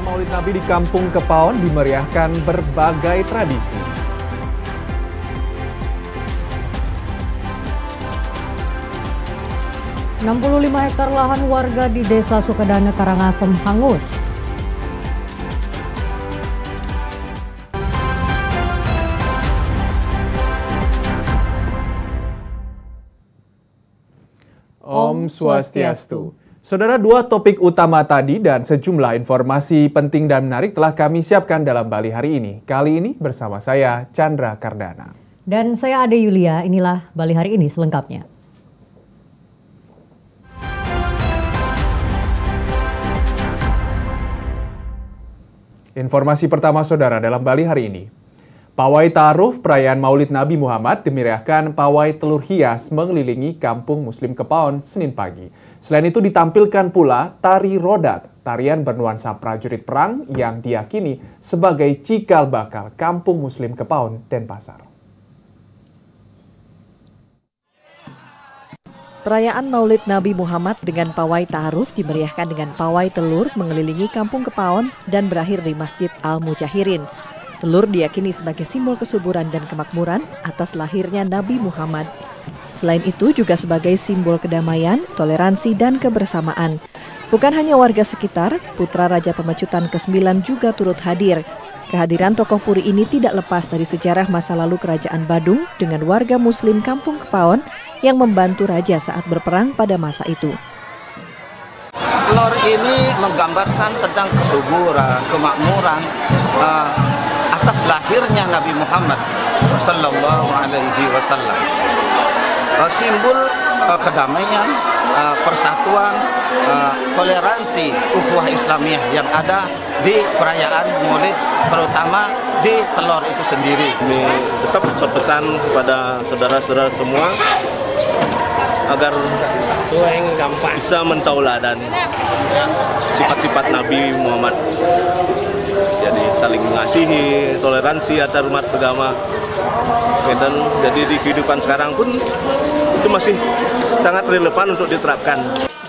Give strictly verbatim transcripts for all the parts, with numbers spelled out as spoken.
Maulid Nabi di Kampung Kepaon dimeriahkan berbagai tradisi. enam puluh lima hektar lahan warga di Desa Sukedana, Karangasem hangus. Om Swastiastu. Saudara, dua topik utama tadi dan sejumlah informasi penting dan menarik telah kami siapkan dalam Bali hari ini. Kali ini bersama saya, Chandra Kardana. Dan saya Ade Yulia, inilah Bali hari ini selengkapnya. Informasi pertama saudara dalam Bali hari ini. Pawai Ta'aruf perayaan Maulid Nabi Muhammad dimeriahkan pawai telur hias mengelilingi Kampung Muslim Kepaon Senin pagi. Selain itu ditampilkan pula tari rodat, tarian bernuansa prajurit perang yang diyakini sebagai cikal bakal Kampung Muslim Kepaon, Denpasar. Perayaan Maulid Nabi Muhammad dengan pawai Ta'aruf dimeriahkan dengan pawai telur mengelilingi Kampung Kepaon dan berakhir di Masjid Al-Mujahirin. Telur diyakini sebagai simbol kesuburan dan kemakmuran atas lahirnya Nabi Muhammad. Selain itu juga sebagai simbol kedamaian, toleransi, dan kebersamaan. Bukan hanya warga sekitar, putra Raja Pemecutan kesembilan juga turut hadir. Kehadiran tokoh puri ini tidak lepas dari sejarah masa lalu Kerajaan Badung dengan warga Muslim Kampung Kepaon yang membantu Raja saat berperang pada masa itu. Telur ini menggambarkan tentang kesuburan, kemakmuran, uh, atas lahirnya Nabi Muhammad Sallallahu Alaihi Wasallam. Uh, simbol uh, kedamaian, uh, persatuan, uh, toleransi, ukhuwah Islamiyah yang ada di perayaan Maulid, terutama di telur itu sendiri. Kami tetap berpesan kepada saudara-saudara semua agar bisa mentauladan sifat-sifat Nabi Muhammad. Jadi saling mengasihi, toleransi antar umat beragama. Dan jadi di kehidupan sekarang pun itu masih sangat relevan untuk diterapkan.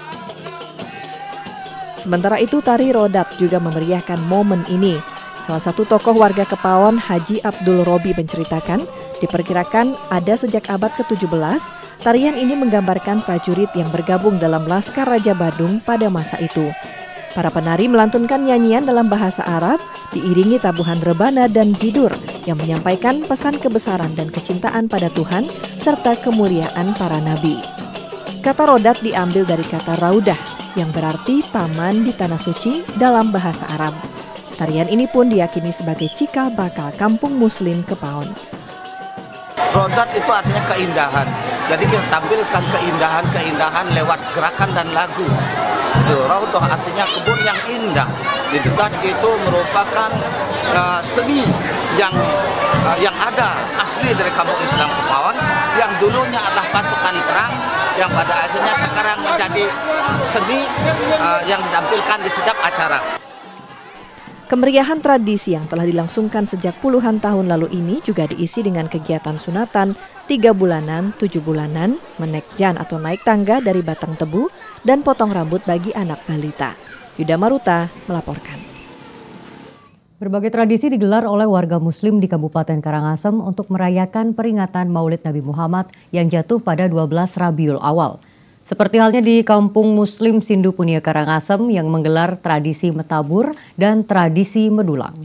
Sementara itu tari rodat juga memeriahkan momen ini. Salah satu tokoh warga Kepaon, Haji Abdul Robi menceritakan, diperkirakan ada sejak abad ke tujuh belas, tarian ini menggambarkan prajurit yang bergabung dalam Laskar Raja Badung pada masa itu. Para penari melantunkan nyanyian dalam bahasa Arab, diiringi tabuhan rebana dan jidur yang menyampaikan pesan kebesaran dan kecintaan pada Tuhan serta kemuliaan para nabi. Kata rodat diambil dari kata raudah yang berarti taman di tanah suci dalam bahasa Arab. Tarian ini pun diyakini sebagai cikal bakal Kampung Muslim Kepaon. Rodat itu artinya keindahan. Jadi kita tampilkan keindahan-keindahan lewat gerakan dan lagu. Raudhah artinya kebun yang indah. Di dekat itu merupakan uh, seni yang uh, yang ada asli dari Kampung Islam Kepaon yang dulunya adalah pasukan perang yang pada akhirnya sekarang menjadi seni uh, yang ditampilkan di setiap acara. Kemeriahan tradisi yang telah dilangsungkan sejak puluhan tahun lalu ini juga diisi dengan kegiatan sunatan, tiga bulanan, tujuh bulanan, menek jan atau naik tangga dari batang tebu, dan potong rambut bagi anak balita. Yuda Maruta melaporkan. Berbagai tradisi digelar oleh warga Muslim di Kabupaten Karangasem untuk merayakan peringatan Maulid Nabi Muhammad yang jatuh pada dua belas Rabiul Awal. Seperti halnya di Kampung Muslim Sindu Punia Karangasem yang menggelar tradisi metabur dan tradisi medulang.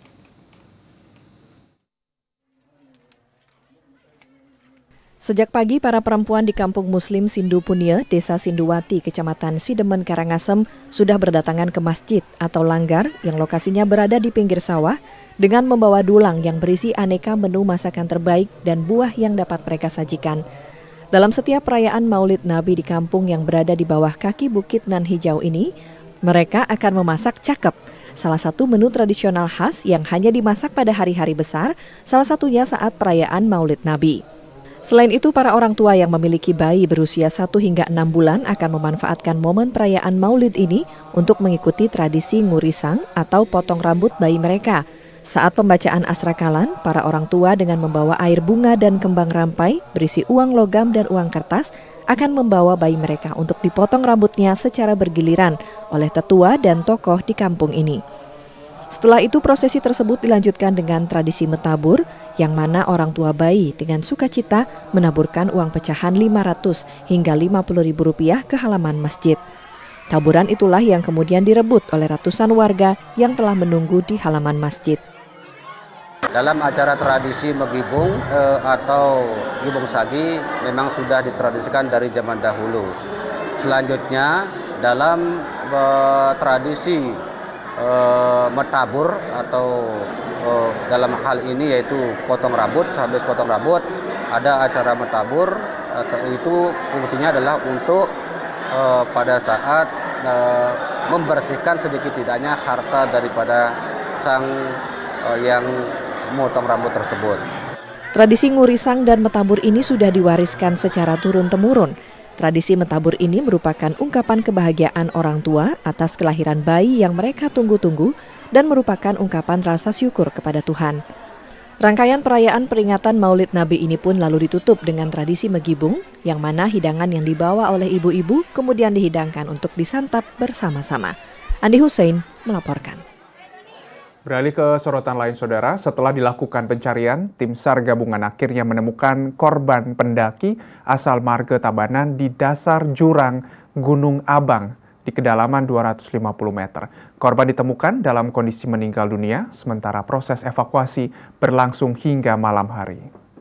Sejak pagi, para perempuan di Kampung Muslim Sindu Punia, Desa Sinduwati, Kecamatan Sidemen, Karangasem, sudah berdatangan ke masjid atau langgar yang lokasinya berada di pinggir sawah dengan membawa dulang yang berisi aneka menu masakan terbaik dan buah yang dapat mereka sajikan. Dalam setiap perayaan Maulid Nabi di kampung yang berada di bawah kaki Bukit Nan Hijau ini, mereka akan memasak cakep, salah satu menu tradisional khas yang hanya dimasak pada hari-hari besar, salah satunya saat perayaan Maulid Nabi. Selain itu, para orang tua yang memiliki bayi berusia satu hingga enam bulan akan memanfaatkan momen perayaan Maulid ini untuk mengikuti tradisi ngurisang atau potong rambut bayi mereka. Saat pembacaan asrakalan, para orang tua dengan membawa air bunga dan kembang rampai berisi uang logam dan uang kertas akan membawa bayi mereka untuk dipotong rambutnya secara bergiliran oleh tetua dan tokoh di kampung ini. Setelah itu prosesi tersebut dilanjutkan dengan tradisi metabur, yang mana orang tua bayi dengan sukacita menaburkan uang pecahan lima ratus hingga lima puluh ribu rupiah ke halaman masjid. Taburan itulah yang kemudian direbut oleh ratusan warga yang telah menunggu di halaman masjid. Dalam acara tradisi megibung eh, atau gibung sagi memang sudah ditradisikan dari zaman dahulu. Selanjutnya dalam eh, tradisi eh, metabur atau eh, dalam hal ini yaitu potong rambut, sehabis potong rambut ada acara metabur, atau itu fungsinya adalah untuk eh, pada saat eh, membersihkan sedikit tidaknya harta daripada sang eh, yang memotong rambut tersebut. Tradisi ngurisang dan metabur ini sudah diwariskan secara turun-temurun. Tradisi metabur ini merupakan ungkapan kebahagiaan orang tua atas kelahiran bayi yang mereka tunggu-tunggu dan merupakan ungkapan rasa syukur kepada Tuhan. Rangkaian perayaan peringatan Maulid Nabi ini pun lalu ditutup dengan tradisi megibung, yang mana hidangan yang dibawa oleh ibu-ibu kemudian dihidangkan untuk disantap bersama-sama. Andi Hussein melaporkan. Beralih ke sorotan lain, saudara. Setelah dilakukan pencarian, tim SAR gabungan akhirnya menemukan korban pendaki asal Marga Tabanan di dasar jurang Gunung Abang di kedalaman dua ratus lima puluh meter. Korban ditemukan dalam kondisi meninggal dunia, sementara proses evakuasi berlangsung hingga malam hari.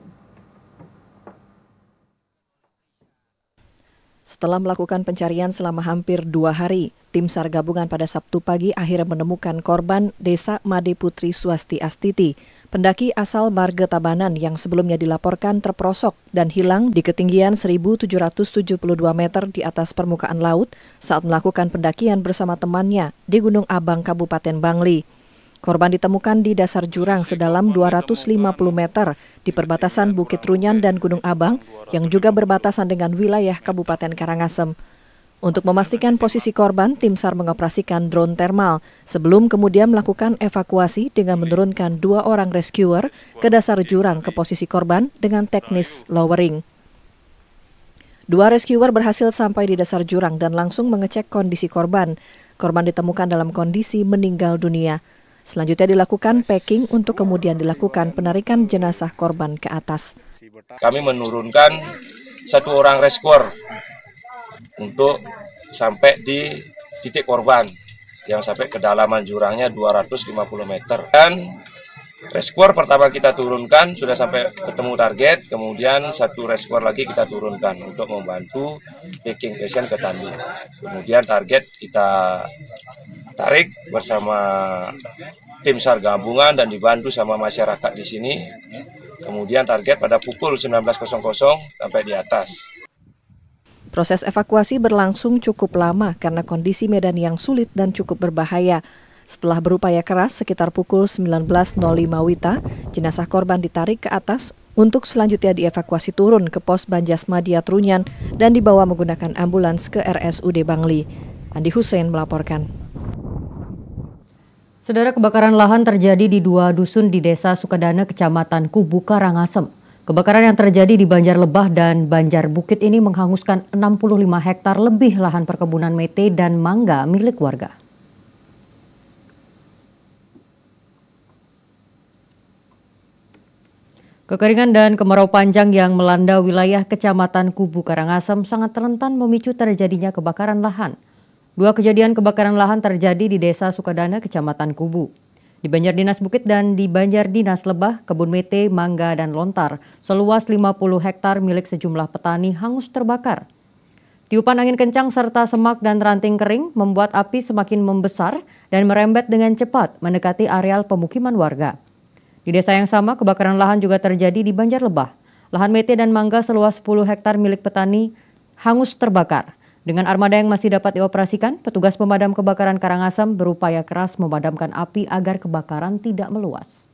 Setelah melakukan pencarian selama hampir dua hari, tim SAR gabungan pada Sabtu pagi akhirnya menemukan korban Desa Made Putri Swasti Astiti, pendaki asal Marga Tabanan yang sebelumnya dilaporkan terperosok dan hilang di ketinggian seribu tujuh ratus tujuh puluh dua meter di atas permukaan laut saat melakukan pendakian bersama temannya di Gunung Abang, Kabupaten Bangli. Korban ditemukan di dasar jurang sedalam dua ratus lima puluh meter di perbatasan Bukit Runyan dan Gunung Abang yang juga berbatasan dengan wilayah Kabupaten Karangasem. Untuk memastikan posisi korban, tim SAR mengoperasikan drone thermal sebelum kemudian melakukan evakuasi dengan menurunkan dua orang rescuer ke dasar jurang ke posisi korban dengan teknis lowering. Dua rescuer berhasil sampai di dasar jurang dan langsung mengecek kondisi korban. Korban ditemukan dalam kondisi meninggal dunia. Selanjutnya dilakukan packing untuk kemudian dilakukan penarikan jenazah korban ke atas. Kami menurunkan satu orang rescuer untuk sampai di titik korban yang sampai kedalaman jurangnya dua ratus lima puluh meter. Dan rescuer pertama kita turunkan sudah sampai ketemu target, kemudian satu rescuer lagi kita turunkan untuk membantu packing pasien ke Tandu. Kemudian target kita tarik bersama tim SAR gabungan dan dibantu sama masyarakat di sini. Kemudian target pada pukul sembilan belas sampai di atas. Proses evakuasi berlangsung cukup lama karena kondisi medan yang sulit dan cukup berbahaya. Setelah berupaya keras sekitar pukul sembilan belas nol lima Wita, jenazah korban ditarik ke atas untuk selanjutnya dievakuasi turun ke pos Banjasmadia Trunyan dan dibawa menggunakan ambulans ke R S U D Bangli. Andi Hussein melaporkan. Saudara, kebakaran lahan terjadi di dua dusun di Desa Sukadana, Kecamatan Kubu, Karangasem. Kebakaran yang terjadi di Banjar Lebah dan Banjar Bukit ini menghanguskan enam puluh lima hektar lebih lahan perkebunan mete dan mangga milik warga. Kekeringan dan kemarau panjang yang melanda wilayah Kecamatan Kubu, Karangasem sangat rentan memicu terjadinya kebakaran lahan. Dua kejadian kebakaran lahan terjadi di Desa Sukadana, Kecamatan Kubu. Di Banjar Dinas Bukit dan di Banjar Dinas Lebah, kebun mete, mangga, dan lontar seluas lima puluh hektar milik sejumlah petani hangus terbakar. Tiupan angin kencang serta semak dan ranting kering membuat api semakin membesar dan merembet dengan cepat mendekati areal pemukiman warga. Di desa yang sama, kebakaran lahan juga terjadi di Banjar Lebah. Lahan mete dan mangga seluas sepuluh hektar milik petani hangus terbakar. Dengan armada yang masih dapat dioperasikan, petugas pemadam kebakaran Karangasem berupaya keras memadamkan api agar kebakaran tidak meluas.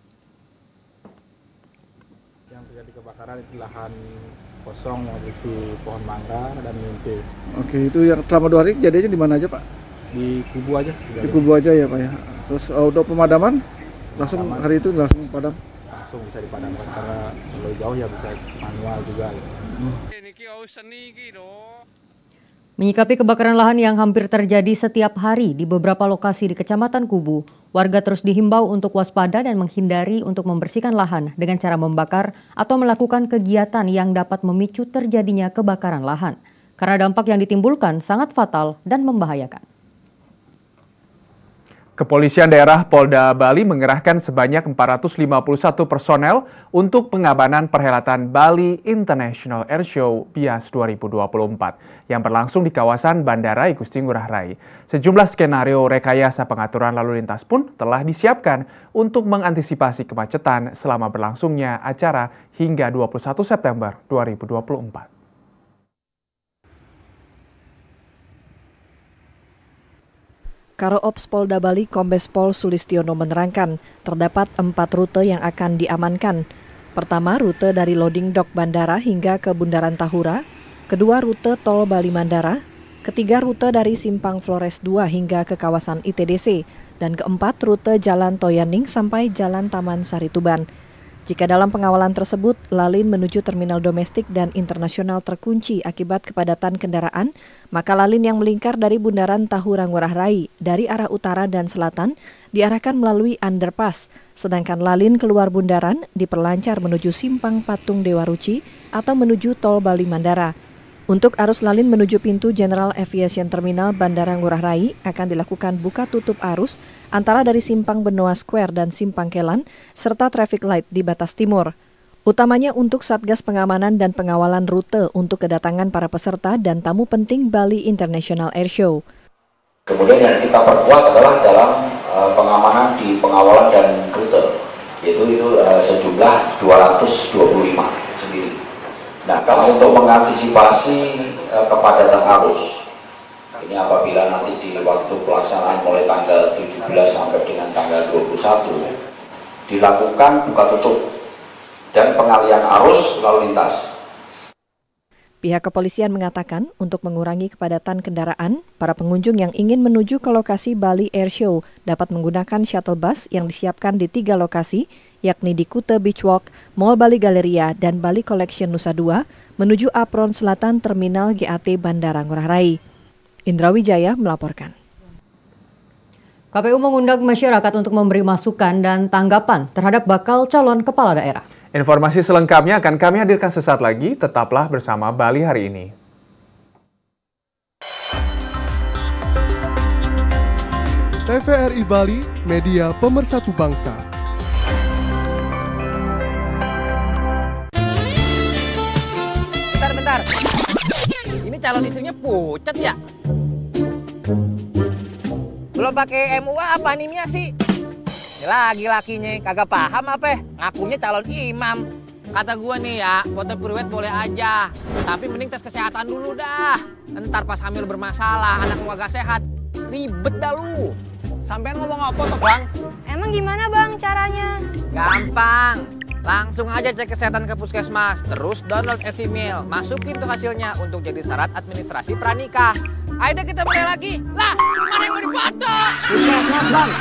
Yang terjadi kebakaran itu lahan kosong yang berisi pohon mangga dan mete. Oke, itu yang selama dua hari kejadiannya di mana aja, Pak? Di Kubu aja. Di Kubu aja ya, Pak ya. Terus untuk pemadaman langsung pemadaman. Hari itu langsung padam. Langsung bisa dipadamkan karena kalau jauh ya bisa manual juga. Hmm. Menyikapi kebakaran lahan yang hampir terjadi setiap hari di beberapa lokasi di Kecamatan Kubu, Warga terus dihimbau untuk waspada dan menghindari untuk membersihkan lahan dengan cara membakar atau melakukan kegiatan yang dapat memicu terjadinya kebakaran lahan. Karena dampak yang ditimbulkan sangat fatal dan membahayakan. Kepolisian Daerah Polda Bali mengerahkan sebanyak empat ratus lima puluh satu personel untuk pengamanan perhelatan Bali International Airshow Bias dua ribu dua puluh empat yang berlangsung di kawasan Bandara I Gusti Ngurah Rai. Sejumlah skenario rekayasa pengaturan lalu lintas pun telah disiapkan untuk mengantisipasi kemacetan selama berlangsungnya acara hingga dua puluh satu September dua ribu dua puluh empat. Karo Ops Polda Bali Kombes Pol Sulistiono menerangkan, terdapat empat rute yang akan diamankan. Pertama, rute dari loading dock bandara hingga ke Bundaran Tahura. Kedua, rute tol Bali Mandara. Ketiga, rute dari Simpang Flores dua hingga ke kawasan I T D C. Dan keempat, rute Jalan Toyaning sampai Jalan Taman Sari Tuban. Jika dalam pengawalan tersebut, lalin menuju terminal domestik dan internasional terkunci akibat kepadatan kendaraan, maka lalin yang melingkar dari Bundaran Tahura Ngurah Rai dari arah utara dan selatan diarahkan melalui underpass, sedangkan lalin keluar bundaran diperlancar menuju Simpang Patung Dewa Ruci atau menuju tol Bali Mandara. Untuk arus lalin menuju pintu General Aviation Terminal Bandara Ngurah Rai akan dilakukan buka tutup arus antara dari Simpang Benoa Square dan Simpang Kelan, serta traffic light di batas timur. Utamanya untuk Satgas Pengamanan dan Pengawalan Rute untuk kedatangan para peserta dan tamu penting Bali International Airshow. Kemudian yang kita perkuat adalah dalam uh, pengamanan di pengawalan dan rute, yaitu itu uh, sejumlah dua ratus dua puluh lima sendiri. Nah, kalau untuk mengantisipasi uh, kepadatan arus, ini apabila nanti di waktu pelaksanaan mulai tanggal tujuh belas sampai dengan tanggal dua puluh satu dilakukan buka tutup dan pengalihan arus lalu lintas. Pihak kepolisian mengatakan untuk mengurangi kepadatan kendaraan, para pengunjung yang ingin menuju ke lokasi Bali Airshow dapat menggunakan shuttle bus yang disiapkan di tiga lokasi, yakni di Kute Beach Walk, Mall Bali Galleria, dan Bali Collection Nusa Dua, menuju apron selatan Terminal G A T Bandara Ngurah Rai. Indra Wijaya melaporkan. K P U mengundang masyarakat untuk memberi masukan dan tanggapan terhadap bakal calon kepala daerah. Informasi selengkapnya akan kami hadirkan sesaat lagi, tetaplah bersama Bali Hari Ini. T V R I Bali, media pemersatu bangsa. Bentar, bentar. Ini calon istrinya pucat ya? Belum pakai M U A apa animnya sih? Ini lagi lakinya kagak paham apa? Ngakunya calon imam. Kata gua nih ya, foto priwet boleh aja, tapi mending tes kesehatan dulu dah. Ntar pas hamil bermasalah, anak gua gak sehat, ribet dah lu. Sampean ngomong apa tuh bang? Emang gimana bang caranya? Gampang, langsung aja cek kesehatan ke puskesmas, terus download e-mail, masukin tuh hasilnya untuk jadi syarat administrasi pranikah. Ayo deh kita mulai lagi. Lah, mana yang mau dipoto? Puskesmas bang.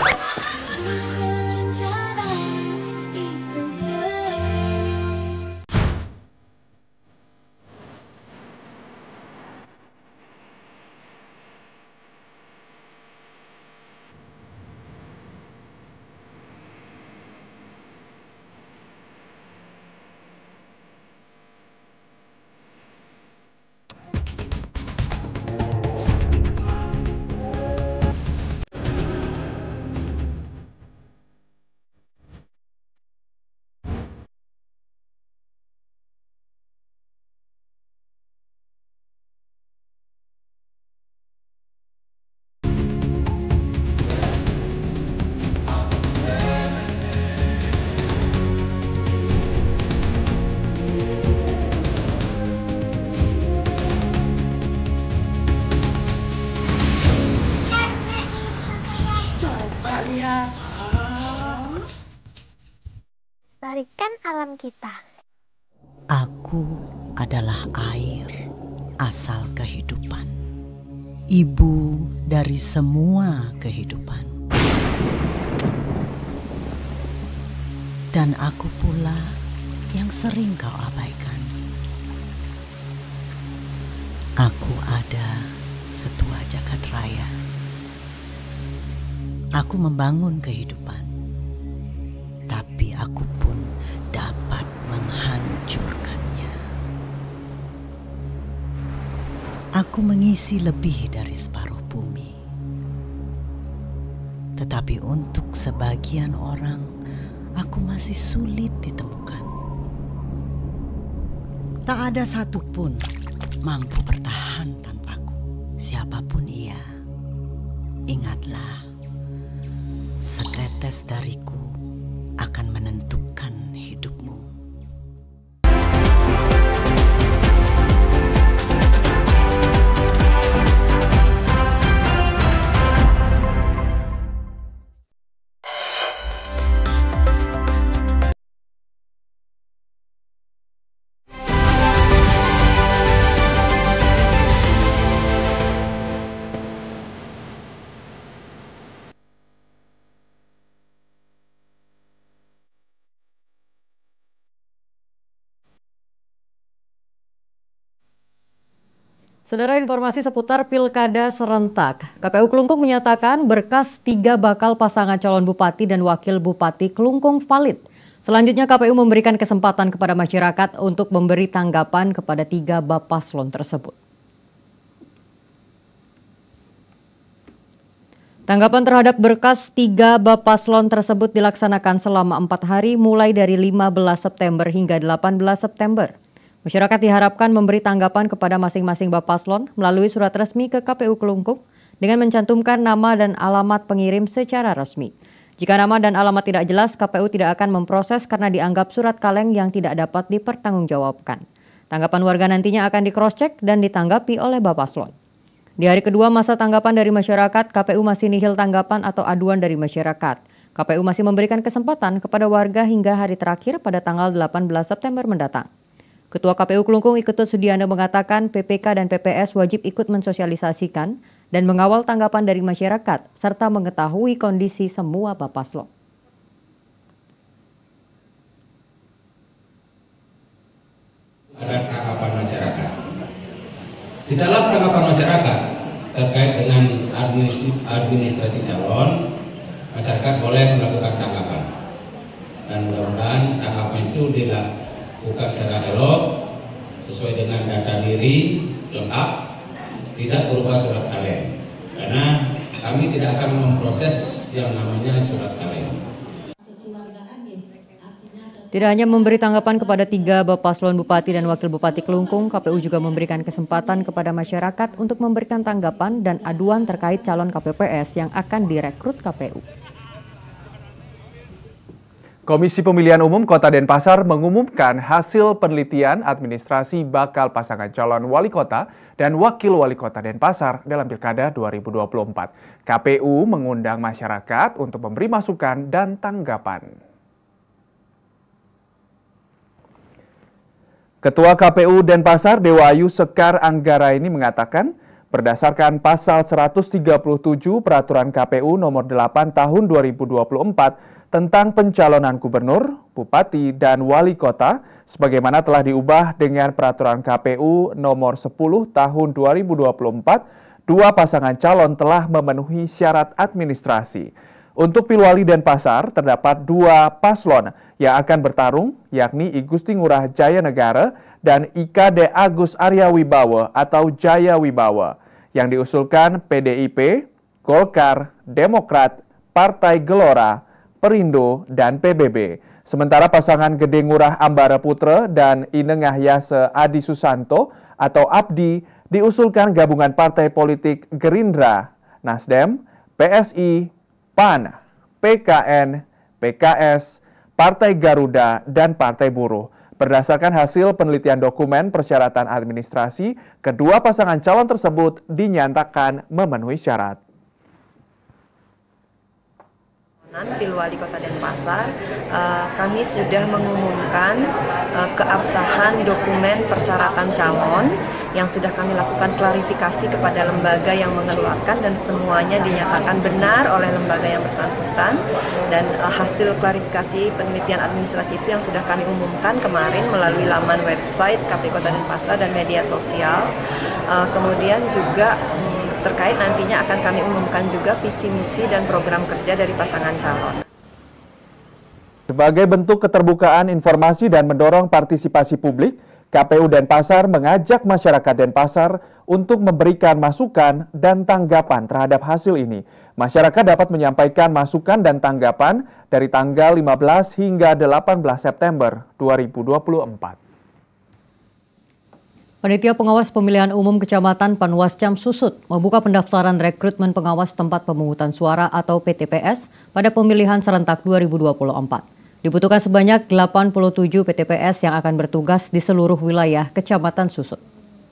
Lestarikan alam kita. Aku adalah air, asal kehidupan. Ibu dari semua kehidupan. Dan aku pula yang sering kau abaikan. Aku ada setua jagat raya. aku membangun kehidupan, tapi aku pun dapat menghancurkannya. Aku mengisi lebih dari separuh bumi, tetapi untuk sebagian orang, aku masih sulit ditemukan. Tak ada satupun mampu bertahan tanpaku, siapapun ia. Ingatlah, setetes dariku akan menentukan hidupmu. Saudara, informasi seputar Pilkada serentak. K P U Kelungkung menyatakan berkas tiga bakal pasangan calon bupati dan wakil bupati Kelungkung valid. Selanjutnya K P U memberikan kesempatan kepada masyarakat untuk memberi tanggapan kepada tiga bapaslon tersebut. Tanggapan terhadap berkas tiga bapaslon tersebut dilaksanakan selama empat hari mulai dari lima belas September hingga delapan belas September. Masyarakat diharapkan memberi tanggapan kepada masing-masing bapaslon melalui surat resmi ke K P U Kelungkung dengan mencantumkan nama dan alamat pengirim secara resmi. Jika nama dan alamat tidak jelas, K P U tidak akan memproses karena dianggap surat kaleng yang tidak dapat dipertanggungjawabkan. Tanggapan warga nantinya akan di-cross-check dan ditanggapi oleh bapaslon. Di hari kedua masa tanggapan dari masyarakat, K P U masih nihil tanggapan atau aduan dari masyarakat. K P U masih memberikan kesempatan kepada warga hingga hari terakhir pada tanggal delapan belas September mendatang. Ketua K P U Kelungkung Iketut Sudiana mengatakan P P K dan P P S wajib ikut mensosialisasikan dan mengawal tanggapan dari masyarakat serta mengetahui kondisi semua bapaslon. Ada tanggapan masyarakat. Di dalam tanggapan masyarakat terkait dengan administrasi, administrasi calon, masyarakat boleh melakukan tanggapan. Dan mudah-mudahan tanggapan itu dilakukan bukan secara elok, sesuai dengan data diri, lengkap, tidak berupa surat kaleng. Karena kami tidak akan memproses yang namanya surat kaleng. Tidak hanya memberi tanggapan kepada tiga bapaslon bupati dan wakil bupati Kelungkung, K P U juga memberikan kesempatan kepada masyarakat untuk memberikan tanggapan dan aduan terkait calon K P P S yang akan direkrut K P U. Komisi Pemilihan Umum Kota Denpasar mengumumkan hasil penelitian administrasi bakal pasangan calon wali kota dan wakil wali kota Denpasar dalam Pilkada dua ribu dua puluh empat. K P U mengundang masyarakat untuk memberi masukan dan tanggapan. Ketua K P U Denpasar Dewa Ayu Sekar Anggaraini mengatakan, berdasarkan pasal seratus tiga puluh tujuh Peraturan K P U nomor delapan tahun dua ribu dua puluh empat tentang pencalonan gubernur, bupati, dan wali kota, sebagaimana telah diubah dengan Peraturan K P U nomor sepuluh tahun dua ribu dua puluh empat, dua pasangan calon telah memenuhi syarat administrasi. Untuk Pilwali Denpasar, terdapat dua paslon yang akan bertarung, yakni I Gusti Ngurah Jaya Negara dan I K D Agus Arya Wibawa atau Jaya Wibawa, yang diusulkan P D I P, Golkar, Demokrat, Partai Gelora, Perindo, dan P B B. Sementara pasangan Gede Ngurah Ambara Putra dan Inengah Yase Adi Susanto atau Abdi diusulkan gabungan partai politik Gerindra, Nasdem, P S I, P A N, P K N, P K S, Partai Garuda, dan Partai Buruh. Berdasarkan hasil penelitian dokumen persyaratan administrasi, kedua pasangan calon tersebut dinyatakan memenuhi syarat. Pilwali Kota Denpasar, uh, kami sudah mengumumkan uh, keabsahan dokumen persyaratan calon yang sudah kami lakukan klarifikasi kepada lembaga yang mengeluarkan dan semuanya dinyatakan benar oleh lembaga yang bersangkutan, dan uh, hasil klarifikasi penelitian administrasi itu yang sudah kami umumkan kemarin melalui laman website K P U Kota Denpasar dan media sosial. Uh, kemudian juga terkait nantinya akan kami umumkan juga visi misi dan program kerja dari pasangan calon. Sebagai bentuk keterbukaan informasi dan mendorong partisipasi publik, K P U Denpasar mengajak masyarakat Denpasar untuk memberikan masukan dan tanggapan terhadap hasil ini. Masyarakat dapat menyampaikan masukan dan tanggapan dari tanggal lima belas hingga delapan belas September dua ribu dua puluh empat. Panitia Pengawas Pemilihan Umum Kecamatan Panwascam Susut membuka pendaftaran rekrutmen pengawas tempat pemungutan suara atau P T P S pada pemilihan serentak dua ribu dua puluh empat. Dibutuhkan sebanyak delapan puluh tujuh P T P S yang akan bertugas di seluruh wilayah Kecamatan Susut.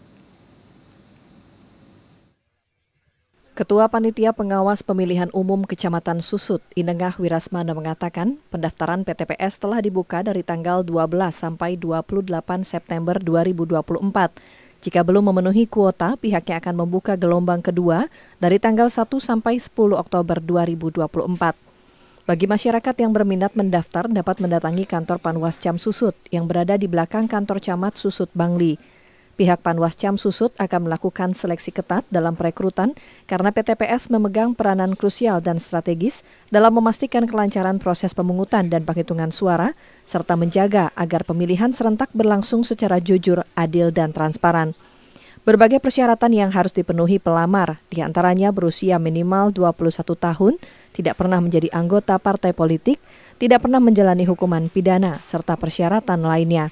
Ketua Panitia Pengawas Pemilihan Umum Kecamatan Susut, Inengah Wirasmana mengatakan pendaftaran P T P S telah dibuka dari tanggal dua belas sampai dua puluh delapan September dua ribu dua puluh empat. Jika belum memenuhi kuota, pihaknya akan membuka gelombang kedua dari tanggal satu sampai sepuluh Oktober dua ribu dua puluh empat. Bagi masyarakat yang berminat mendaftar dapat mendatangi kantor Panwascam Susut yang berada di belakang kantor Camat Susut Bangli. Pihak Panwascam Susut akan melakukan seleksi ketat dalam perekrutan karena P T P S memegang peranan krusial dan strategis dalam memastikan kelancaran proses pemungutan dan penghitungan suara, serta menjaga agar pemilihan serentak berlangsung secara jujur, adil, dan transparan. Berbagai persyaratan yang harus dipenuhi pelamar, diantaranya berusia minimal dua puluh satu tahun, tidak pernah menjadi anggota partai politik, tidak pernah menjalani hukuman pidana, serta persyaratan lainnya.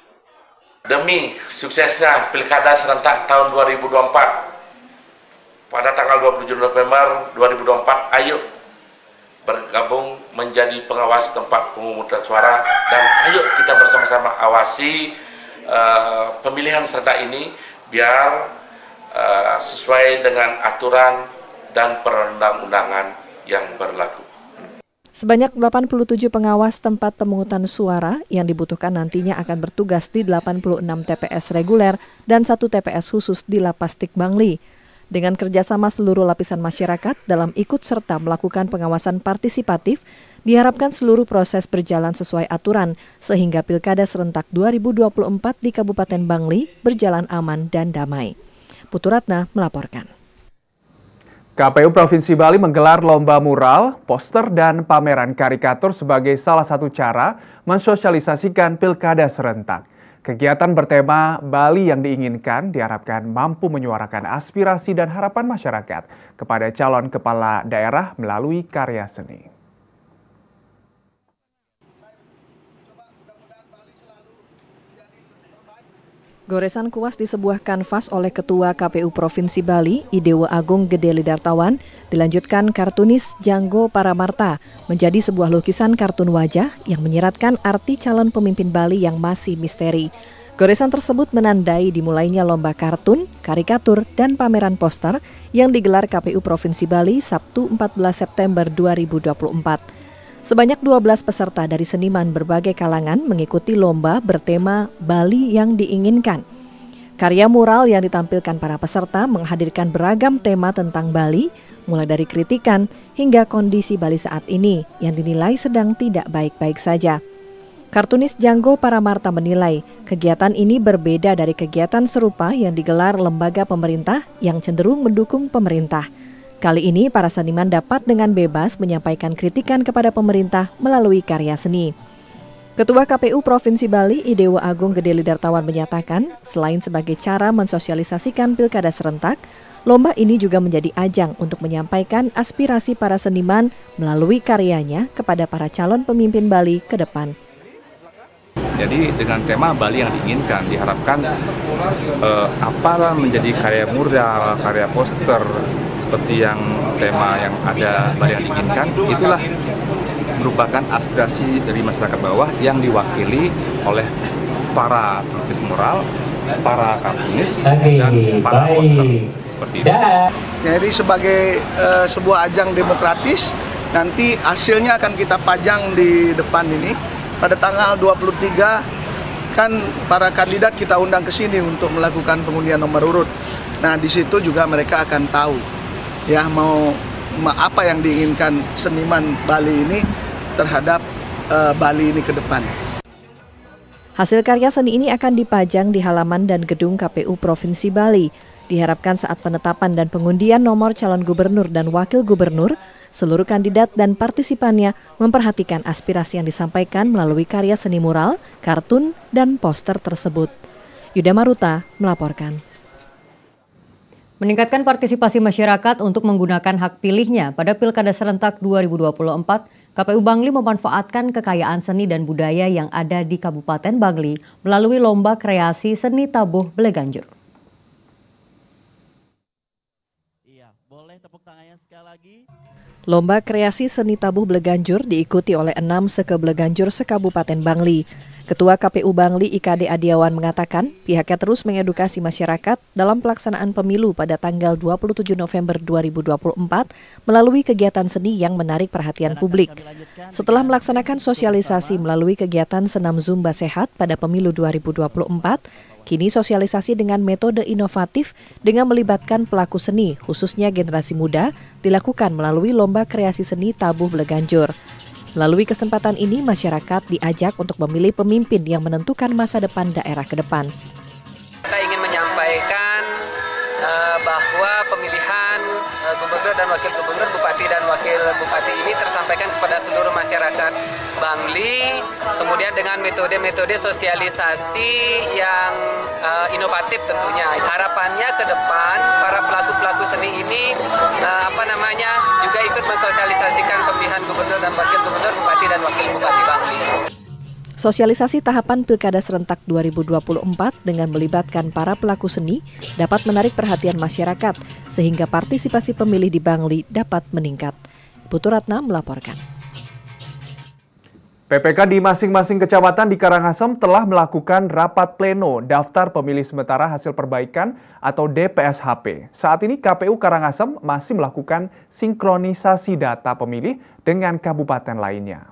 Demi suksesnya Pilkada serentak tahun dua ribu dua puluh empat pada tanggal dua puluh tujuh November dua ribu dua puluh empat, ayo bergabung menjadi pengawas tempat pemungutan suara dan ayo kita bersama-sama awasi uh, pemilihan serentak ini biar uh, sesuai dengan aturan dan perundang-undangan yang berlaku. Sebanyak delapan puluh tujuh pengawas tempat pemungutan suara yang dibutuhkan nantinya akan bertugas di delapan puluh enam T P S reguler dan satu T P S khusus di Lapas Tik Bangli. Dengan kerjasama seluruh lapisan masyarakat dalam ikut serta melakukan pengawasan partisipatif, diharapkan seluruh proses berjalan sesuai aturan sehingga Pilkada serentak dua ribu dua puluh empat di Kabupaten Bangli berjalan aman dan damai. Putu Ratna melaporkan. K P U Provinsi Bali menggelar lomba mural, poster, dan pameran karikatur sebagai salah satu cara mensosialisasikan Pilkada serentak. Kegiatan bertema Bali yang diinginkan diharapkan mampu menyuarakan aspirasi dan harapan masyarakat kepada calon kepala daerah melalui karya seni. Goresan kuas di sebuah kanvas oleh Ketua K P U Provinsi Bali, Idewa Agung Gede Lidartawan, dilanjutkan kartunis Janggo Paramarta menjadi sebuah lukisan kartun wajah yang menyiratkan arti calon pemimpin Bali yang masih misteri. Goresan tersebut menandai dimulainya lomba kartun, karikatur, dan pameran poster yang digelar K P U Provinsi Bali Sabtu empat belas September dua ribu dua puluh empat. Sebanyak dua belas peserta dari seniman berbagai kalangan mengikuti lomba bertema Bali yang diinginkan. Karya mural yang ditampilkan para peserta menghadirkan beragam tema tentang Bali, mulai dari kritikan hingga kondisi Bali saat ini yang dinilai sedang tidak baik-baik saja. Kartunis Janggo Paramarta menilai kegiatan ini berbeda dari kegiatan serupa yang digelar lembaga pemerintah yang cenderung mendukung pemerintah. Kali ini para seniman dapat dengan bebas menyampaikan kritikan kepada pemerintah melalui karya seni. Ketua K P U Provinsi Bali, Idewa Agung Gede Lidartawan menyatakan, selain sebagai cara mensosialisasikan Pilkada serentak, lomba ini juga menjadi ajang untuk menyampaikan aspirasi para seniman melalui karyanya kepada para calon pemimpin Bali ke depan. Jadi dengan tema Bali yang diinginkan, diharapkan eh, apa menjadi karya mural, karya poster, seperti yang tema yang ada Bali yang diinginkan, itulah merupakan aspirasi dari masyarakat bawah yang diwakili oleh para pelukis mural, para kartunis, dan para poster. Seperti itu. Jadi sebagai uh, sebuah ajang demokratis, nanti hasilnya akan kita pajang di depan ini. Pada tanggal dua puluh tiga kan para kandidat kita undang ke sini untuk melakukan pengundian nomor urut. Nah, di situ juga mereka akan tahu ya mau apa yang diinginkan seniman Bali ini terhadap uh, Bali ini ke depan. Hasil karya seni ini akan dipajang di halaman dan gedung K P U Provinsi Bali. Diharapkan saat penetapan dan pengundian nomor calon gubernur dan wakil gubernur, seluruh kandidat dan partisipannya memperhatikan aspirasi yang disampaikan melalui karya seni mural, kartun, dan poster tersebut. Yuda Maruta melaporkan. Meningkatkan partisipasi masyarakat untuk menggunakan hak pilihnya pada Pilkada Serentak dua ribu dua puluh empat, K P U Bangli memanfaatkan kekayaan seni dan budaya yang ada di Kabupaten Bangli melalui lomba kreasi seni tabuh Bleganjur. Iya, boleh tepuk tangannya sekali lagi. Lomba kreasi seni tabuh Bleganjur diikuti oleh enam seke Bleganjur se-Kabupaten Bangli. Ketua K P U Bangli I K D Adiawan mengatakan pihaknya terus mengedukasi masyarakat dalam pelaksanaan pemilu pada tanggal dua puluh tujuh November dua ribu dua puluh empat melalui kegiatan seni yang menarik perhatian publik. Setelah melaksanakan sosialisasi melalui kegiatan senam Zumba Sehat pada pemilu dua ribu dua puluh empat, kini sosialisasi dengan metode inovatif dengan melibatkan pelaku seni, khususnya generasi muda, dilakukan melalui lomba kreasi seni tabuh Bleganjur. Melalui kesempatan ini, masyarakat diajak untuk memilih pemimpin yang menentukan masa depan daerah ke depan. Kita ingin menyampaikan uh, bahwa pemilihan uh, gubernur dan wakil gubernur, bupati dan wakil bupati ini tersampaikan kepada seluruh masyarakat Bangli, kemudian dengan metode-metode sosialisasi yang uh, inovatif tentunya. Harapannya ke depan para pelaku-pelaku seni ini uh, apa namanya juga ikut mensosialisasikan pemilihan gubernur dan wakil gubernur, bupati dan wakil bupati Bangli. Sosialisasi tahapan Pilkada Serentak dua ribu dua puluh empat dengan melibatkan para pelaku seni dapat menarik perhatian masyarakat sehingga partisipasi pemilih di Bangli dapat meningkat. Putu Ratna melaporkan. P P K di masing-masing kecamatan di Karangasem telah melakukan rapat pleno daftar pemilih sementara hasil perbaikan atau D P S H P. Saat ini K P U Karangasem masih melakukan sinkronisasi data pemilih dengan kabupaten lainnya.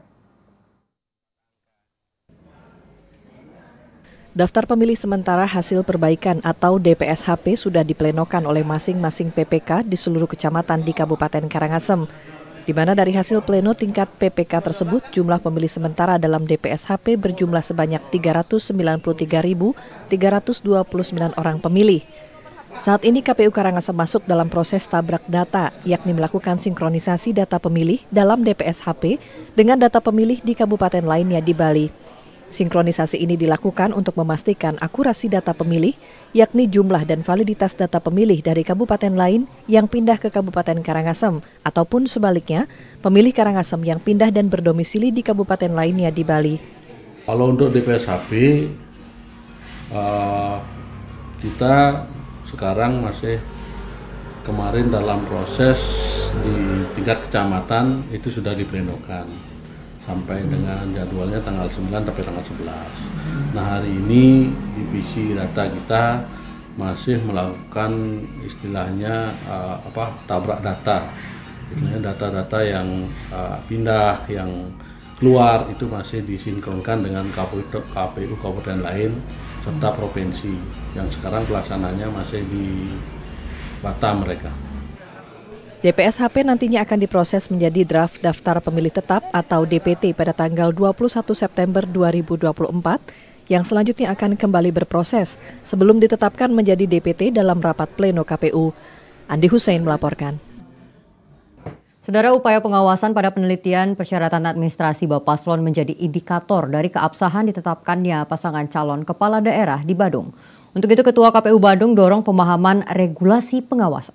Daftar pemilih sementara hasil perbaikan atau D P S H P sudah diplenokan oleh masing-masing P P K di seluruh kecamatan di Kabupaten Karangasem, di mana dari hasil pleno tingkat P P K tersebut jumlah pemilih sementara dalam D P S H P berjumlah sebanyak tiga ratus sembilan puluh tiga ribu tiga ratus dua puluh sembilan orang pemilih. Saat ini K P U Karangasem masuk dalam proses tabrak data, yakni melakukan sinkronisasi data pemilih dalam D P S H P dengan data pemilih di kabupaten lainnya di Bali. Sinkronisasi ini dilakukan untuk memastikan akurasi data pemilih, yakni jumlah dan validitas data pemilih dari kabupaten lain yang pindah ke Kabupaten Karangasem, ataupun sebaliknya, pemilih Karangasem yang pindah dan berdomisili di kabupaten lainnya di Bali. Kalau untuk D P S H P, uh, kita sekarang masih kemarin dalam proses di tingkat kecamatan itu sudah diplenokan. Sampai dengan jadwalnya tanggal sembilan sampai tanggal sebelas. Nah, hari ini divisi data kita masih melakukan istilahnya uh, apa tabrak data. Istilahnya data-data yang uh, pindah, yang keluar itu masih disinkronkan dengan K P U, K P U kabupaten lain serta provinsi yang sekarang pelaksananya masih di Batam mereka. D P S H P nantinya akan diproses menjadi draft daftar pemilih tetap atau D P T pada tanggal dua puluh satu September dua ribu dua puluh empat yang selanjutnya akan kembali berproses sebelum ditetapkan menjadi D P T dalam rapat pleno K P U. Andi Hussein melaporkan. Saudara, upaya pengawasan pada penelitian persyaratan administrasi Bapaslon menjadi indikator dari keabsahan ditetapkannya pasangan calon kepala daerah di Badung. Untuk itu Ketua K P U Badung dorong pemahaman regulasi pengawasan.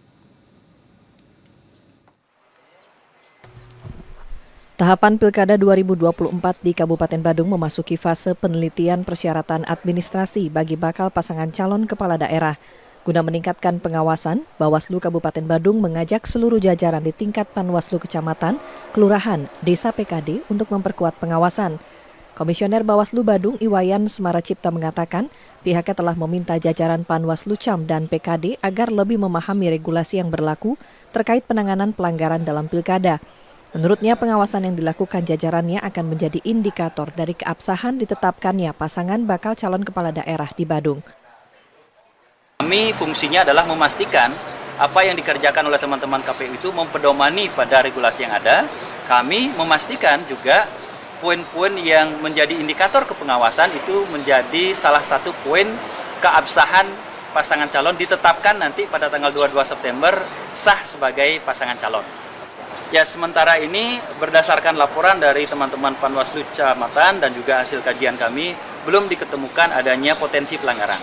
Tahapan Pilkada dua ribu dua puluh empat di Kabupaten Badung memasuki fase penelitian persyaratan administrasi bagi bakal pasangan calon kepala daerah. Guna meningkatkan pengawasan, Bawaslu Kabupaten Badung mengajak seluruh jajaran di tingkat Panwaslu Kecamatan, Kelurahan, Desa P K D untuk memperkuat pengawasan. Komisioner Bawaslu Badung Iwayan Semaracipta mengatakan pihaknya telah meminta jajaran Panwaslu Cam dan P K D agar lebih memahami regulasi yang berlaku terkait penanganan pelanggaran dalam pilkada. Menurutnya pengawasan yang dilakukan jajarannya akan menjadi indikator dari keabsahan ditetapkannya pasangan bakal calon kepala daerah di Badung. Kami fungsinya adalah memastikan apa yang dikerjakan oleh teman-teman K P U itu mempedomani pada regulasi yang ada. Kami memastikan juga poin-poin yang menjadi indikator kepengawasan itu menjadi salah satu poin keabsahan pasangan calon ditetapkan nanti pada tanggal dua puluh dua September sah sebagai pasangan calon. Ya, sementara ini berdasarkan laporan dari teman-teman Panwaslu Kecamatan dan juga hasil kajian kami, belum diketemukan adanya potensi pelanggaran.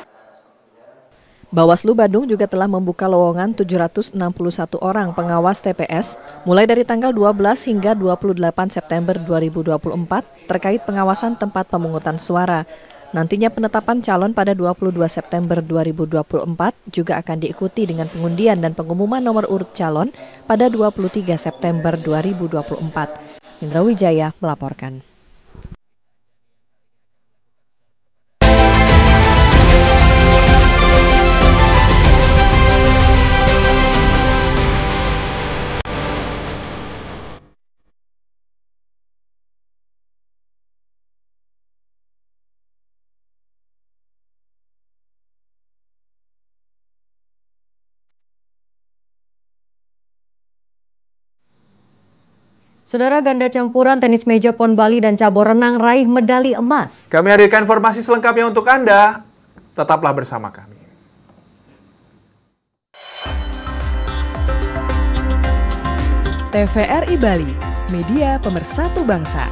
Bawaslu Badung juga telah membuka lowongan tujuh ratus enam puluh satu orang pengawas T P S mulai dari tanggal dua belas hingga dua puluh delapan September dua ribu dua puluh empat terkait pengawasan tempat pemungutan suara. Nantinya penetapan calon pada dua puluh dua September dua ribu dua puluh empat juga akan diikuti dengan pengundian dan pengumuman nomor urut calon pada dua puluh tiga September dua ribu dua puluh empat. Indra Wijaya melaporkan. Saudara, ganda campuran tenis meja Pon Bali dan cabur renang raih medali emas. Kami hadirkan informasi selengkapnya untuk Anda. Tetaplah bersama kami. T V R I Bali, media pemersatu bangsa.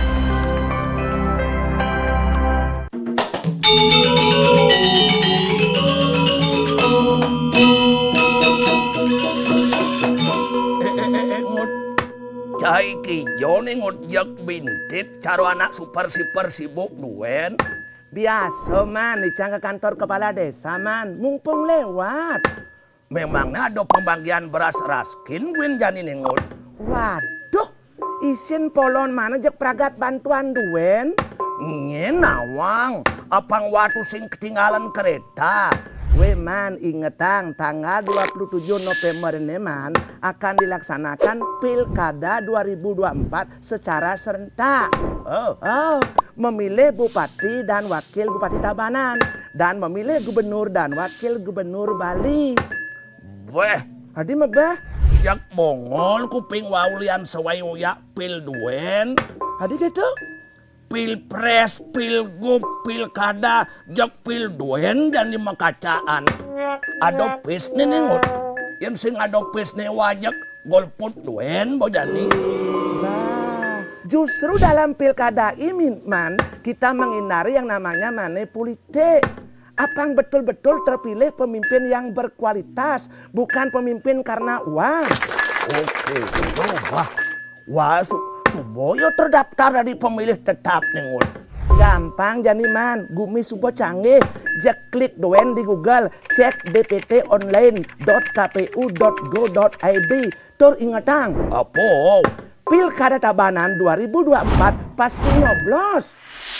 Cai kijo nih ngojek bintit caro anak super super sibuk duen. Biasa man, dicang ke kantor kepala desa man, mumpung lewat. Memangnya ada pembagian beras raskin guin jani nengot. Waduh, isin polon mana jek pragat bantuan duen. Ngenawang, apang waktu sing ketinggalan kereta. We man, ingetang tanggal dua puluh tujuh November ini man akan dilaksanakan Pilkada dua ribu dua puluh empat secara serentak. Oh, oh, memilih bupati dan wakil bupati Tabanan dan memilih gubernur dan wakil gubernur Bali. Weh, adi mebah. Jak bongol kuping waulian sewayoya pil duen. Adi gitu? Pilpres, pilgub, pilkada, jak pil duen dan lima kacaan. Ada pis nih nengot. Yang sing ada pis nih wajak golput duen bojani. Nah, justru dalam pilkada ini man kita menghindari yang namanya money politik. Apang betul-betul terpilih pemimpin yang berkualitas, bukan pemimpin karena uang. Oke, wah, wah, su Suboyo terdaftar dari pemilih tetap nengut. Gampang jani man, gumi subo canggih. Jak klik doen di Google, cek d p t online dot k p u dot go dot i d. Tur ingetang. Apa? Pilkada Tabanan dua ribu dua puluh empat pasti nyoblos.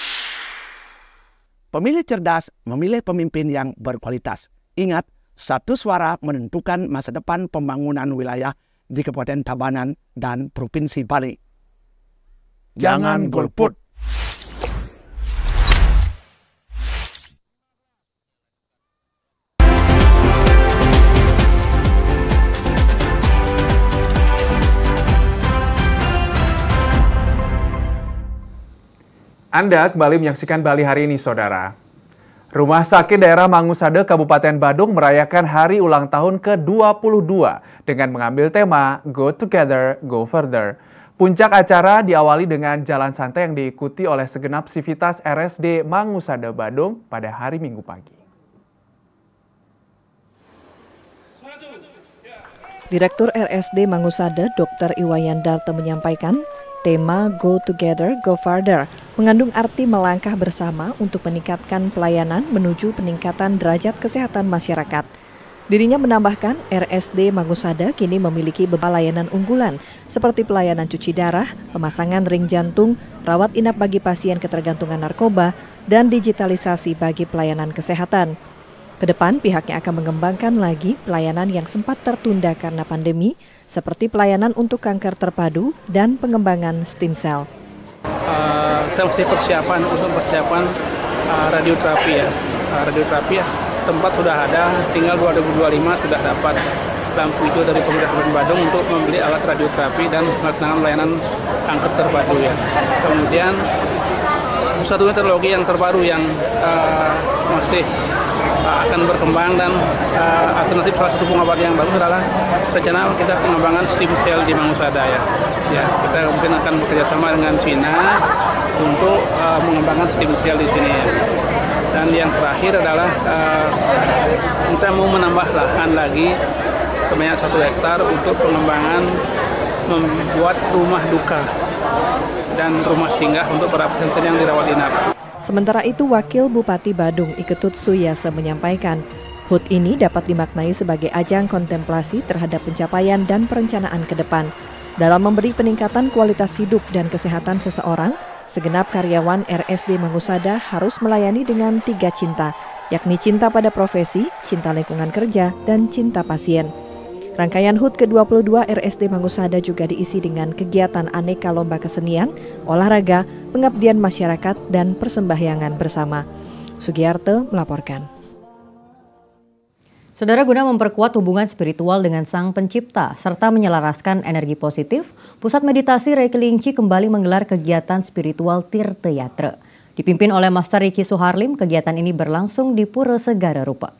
Pemilih cerdas memilih pemimpin yang berkualitas. Ingat, satu suara menentukan masa depan pembangunan wilayah di Kabupaten Tabanan dan Provinsi Bali. Jangan golput. Anda kembali menyaksikan Bali hari ini, saudara. Rumah Sakit Daerah Mangusade, Kabupaten Badung merayakan hari ulang tahun ke dua puluh dua dengan mengambil tema Go Together, Go Further. Puncak acara diawali dengan jalan santai yang diikuti oleh segenap sivitas R S D Mangusade Badung pada hari Minggu pagi. Direktur R S D Mangusade, Dokter Iwayan Darto menyampaikan, tema Go Together, Go Further mengandung arti melangkah bersama untuk meningkatkan pelayanan menuju peningkatan derajat kesehatan masyarakat. Dirinya menambahkan, R S D Mangusade kini memiliki beberapa layanan unggulan seperti pelayanan cuci darah, pemasangan ring jantung, rawat inap bagi pasien ketergantungan narkoba, dan digitalisasi bagi pelayanan kesehatan. Kedepan pihaknya akan mengembangkan lagi pelayanan yang sempat tertunda karena pandemi, seperti pelayanan untuk kanker terpadu dan pengembangan stem cell. Uh, kita mesti persiapan untuk persiapan uh, radioterapi ya, uh, radioterapi ya. Tempat sudah ada, tinggal dua ribu dua puluh lima sudah dapat lampu hijau dari pemerintah Kabupaten Badung untuk membeli alat radioterapi dan melaksanakan pelayanan kanker terpadu ya. Kemudian satu teknologi yang terbaru yang uh, masih uh, akan berkembang dan uh, alternatif salah satu pengobatan yang bagus adalah rencana kita pengembangan stem cell di Mangusada ya. Ya, kita mungkin akan bekerjasama dengan Cina untuk uh, mengembangkan stem cell di sini ya. Dan yang terakhir adalah uh, kita mau menambah lahan lagi sebanyak satu hektar untuk pengembangan membuat rumah duka dan rumah singgah untuk para pasien yang dirawat inap. Sementara itu, Wakil Bupati Badung Iketut Suyase menyampaikan, H U T ini dapat dimaknai sebagai ajang kontemplasi terhadap pencapaian dan perencanaan ke depan. Dalam memberi peningkatan kualitas hidup dan kesehatan seseorang, segenap karyawan R S D Mangusada harus melayani dengan tiga cinta, yakni cinta pada profesi, cinta lingkungan kerja, dan cinta pasien. Rangkaian H U T ke dua puluh dua R S D Mangusada juga diisi dengan kegiatan aneka lomba kesenian, olahraga, pengabdian masyarakat, dan persembahyangan bersama. Sugiarto melaporkan. Saudara, guna memperkuat hubungan spiritual dengan Sang Pencipta serta menyelaraskan energi positif, Pusat Meditasi Reiki Lingchi kembali menggelar kegiatan spiritual Tirta Yatra. Dipimpin oleh Master Riki Suharlim, kegiatan ini berlangsung di Pura Segara Rupa.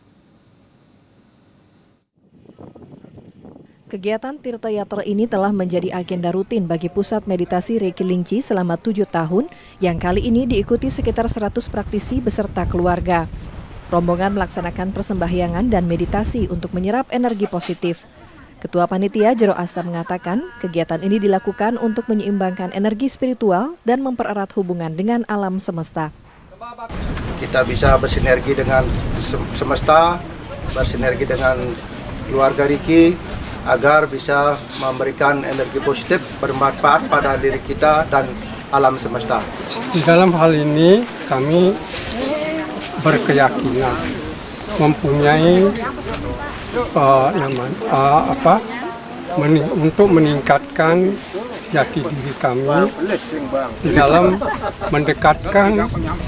Kegiatan Tirta Yatra ini telah menjadi agenda rutin bagi Pusat Meditasi Reiki Lingchi selama tujuh tahun, yang kali ini diikuti sekitar seratus praktisi beserta keluarga. Rombongan melaksanakan persembahyangan dan meditasi untuk menyerap energi positif. Ketua Panitia Jero Asta mengatakan, kegiatan ini dilakukan untuk menyeimbangkan energi spiritual dan mempererat hubungan dengan alam semesta. Kita bisa bersinergi dengan semesta, bersinergi dengan keluarga Riki, agar bisa memberikan energi positif bermanfaat pada diri kita dan alam semesta. Di dalam hal ini kami berkeyakinan mempunyai uh, nyaman, uh, apa meni untuk meningkatkan jati diri kami di dalam mendekatkan